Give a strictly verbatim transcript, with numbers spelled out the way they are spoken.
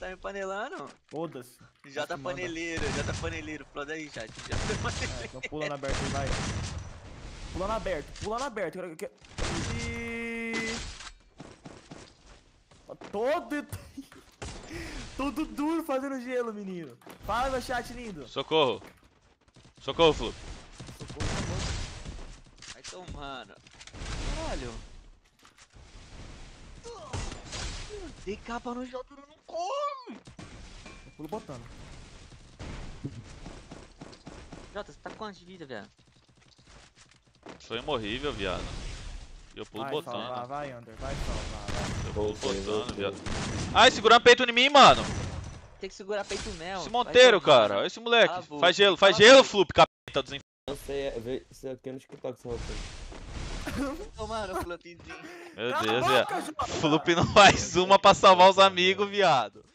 tá me panelando. Foda-se. Já tá paneleiro, já tá paneleiro. Pula daí, chat. Já tá paneleiro. É, então pula na aberta aí, vai. Pula na aberta, pula na aberta. Eu quero- E... Todo... Todo duro fazendo gelo, menino. Fala, meu chat lindo. Socorro. Socorro, Flup. Vai tomando. Caralho. Dei capa no jogo, não come. Eu pulo botando. Jota, você tá com quanto de vida, velho? Sou imorrível, viado. E eu pulo Vai botando. salvar, vai, Under. Vai salvar, vai. Eu pulo Voltei, botando, voltei. viado. Ai, segurando peito em mim, mano. Tem que segurar peito mesmo. Esse Monteiro, cara. Olha esse moleque. Cala a boca. Faz gelo, faz Cala a gelo, boca. Flup, capeta dos infernos. Eu sei, é, vê isso aqui no TikTok, seu Rafael. Tomando, flopzinho. Meu Cala a Deus, boca, viado. Jota! Flup não faz uma pra salvar os amigos, viado.